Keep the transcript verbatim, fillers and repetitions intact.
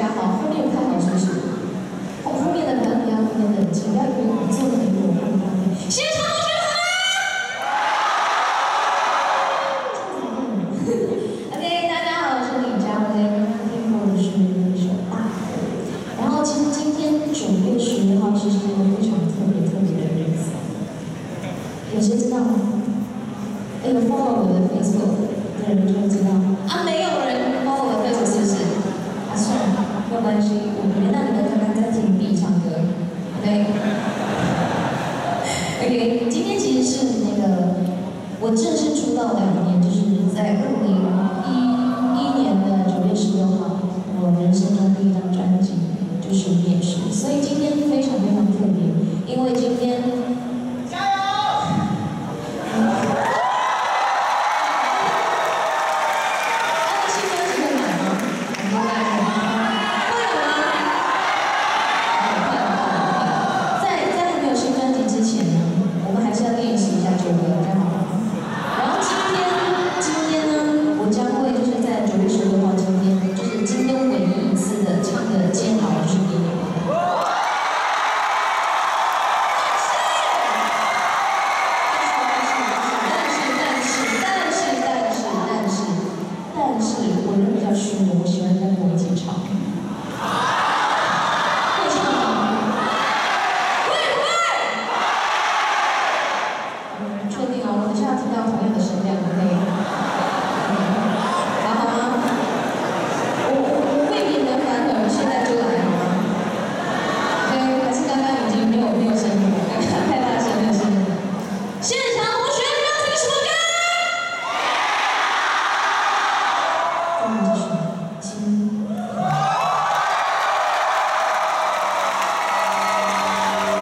家好，后面不太好是不是？后后面的不要不要后面的，请不要以为我坐的离我后面。现场同学好！OK， 大家好，我是李佳薇，刚刚听过的是一首《大河》。然后其实今天九月十一号其实是一个非常特别特别的日子，有谁知道吗？有 follow 我的 Facebook 的人就会知道啊，没有人 follow 我的 Facebook 是不是？啊，算了，没有关系，我原谅你们刚刚在听 B 唱歌 ，OK。OK， 今天其实是那个我正式出道两年，就是在二零一一年的九月十六号，我人生中第一张专辑就是《面试》，所以今天非常非常特别，因为今天。